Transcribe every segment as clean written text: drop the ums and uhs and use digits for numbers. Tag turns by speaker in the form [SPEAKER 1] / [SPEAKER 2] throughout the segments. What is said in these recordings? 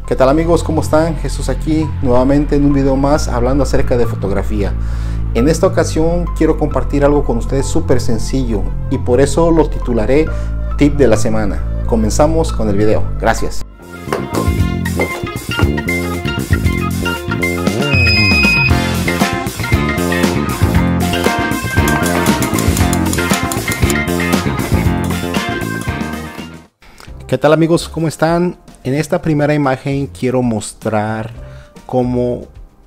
[SPEAKER 1] ¿Qué tal amigos? ¿Cómo están? Jesús aquí nuevamente en un video más hablando acerca de fotografía. En esta ocasión quiero compartir algo con ustedes súper sencillo y por eso lo titularé Tip de la Semana. Comenzamos con el video. Gracias. ¿Qué tal amigos? ¿Cómo están? En esta primera imagen quiero mostrar cómo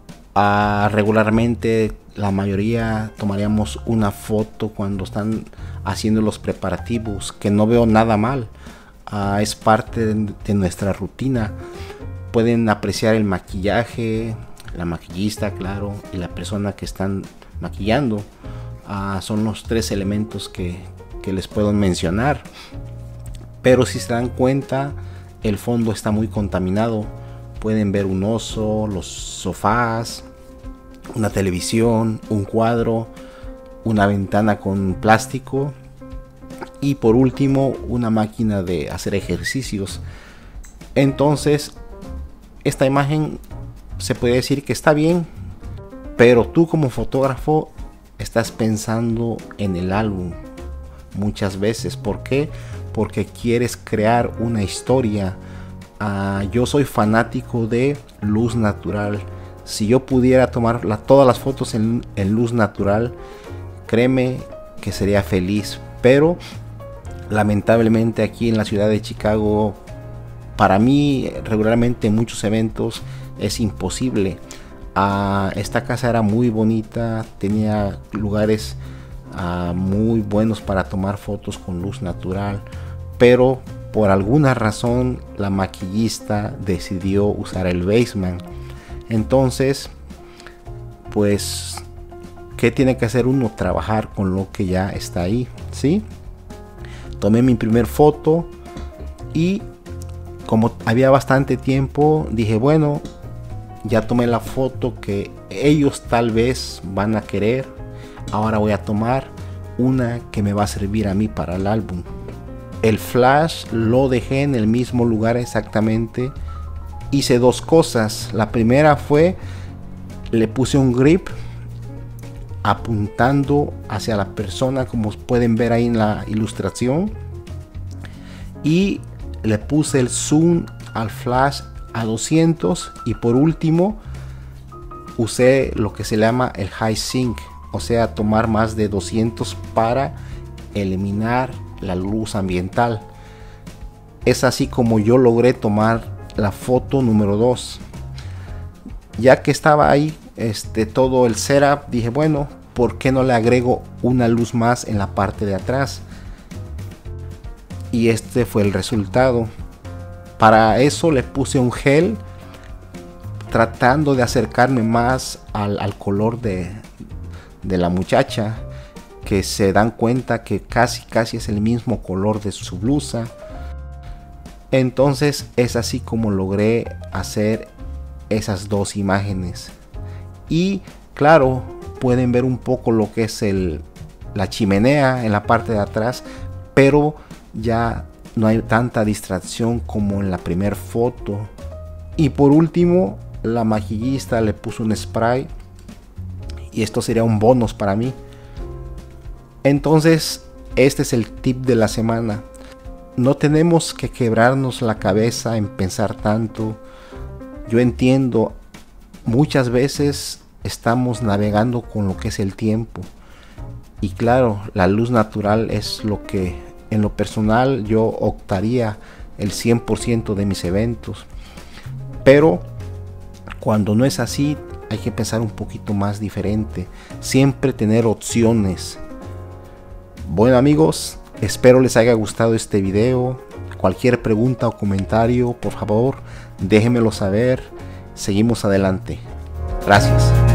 [SPEAKER 1] regularmente la mayoría tomaríamos una foto cuando están haciendo los preparativos, que no veo nada mal. Es parte de nuestra rutina. Pueden apreciar el maquillaje, la maquillista, claro, y la persona que están maquillando. Son los tres elementos que les puedo mencionar. Pero si se dan cuenta, el fondo está muy contaminado. Pueden ver un oso, los sofás, una televisión, un cuadro, una ventana con plástico y por último una máquina de hacer ejercicios. Entonces esta imagen se puede decir que está bien, pero tú como fotógrafo estás pensando en el álbum muchas veces. ¿Por qué? Porque quieres crear una historia. Yo soy fanático de luz natural. Si yo pudiera tomar todas las fotos en luz natural, créeme que sería feliz. Pero lamentablemente aquí en la ciudad de Chicago, para mí regularmente en muchos eventos es imposible. Esta casa era muy bonita, tenía lugares muy buenos para tomar fotos con luz natural, pero por alguna razón la maquillista decidió usar el basement. Entonces pues ¿qué tiene que hacer uno? Trabajar con lo que ya está ahí, ¿sí? Tomé mi primer foto y como había bastante tiempo dije, bueno, ya tomé la foto que ellos tal vez van a querer. Ahora voy a tomar una que me va a servir a mí para el álbum. El flash lo dejé en el mismo lugar exactamente. Hice dos cosas. La primera fue, le puse un grip apuntando hacia la persona, como pueden ver ahí en la ilustración. Y le puse el zoom al flash a 200. Y por último, usé lo que se llama el high sync. O sea, tomar más de 200 para eliminar la luz ambiental. Es así como yo logré tomar la foto número 2. Ya que estaba ahí todo el setup, dije, bueno, ¿por qué no le agrego una luz más en la parte de atrás? Y este fue el resultado. Para eso le puse un gel, tratando de acercarme más al color de la muchacha, que se dan cuenta que casi es el mismo color de su blusa. Entonces es así como logré hacer esas dos imágenes. Y claro, pueden ver un poco lo que es la chimenea en la parte de atrás, pero ya no hay tanta distracción como en la primera foto. Y por último, la maquillista le puso un spray y esto sería un bonus para mí. Entonces este es el tip de la semana. No tenemos que quebrarnos la cabeza en pensar tanto. Yo entiendo, muchas veces estamos navegando con lo que es el tiempo. Y claro, la luz natural es lo que en lo personal yo optaría el 100% de mis eventos. Pero cuando no es así, hay que pensar un poquito más diferente. Siempre tener opciones. Bueno amigos, espero les haya gustado este video. Cualquier pregunta o comentario, por favor, déjenmelo saber. Seguimos adelante. Gracias.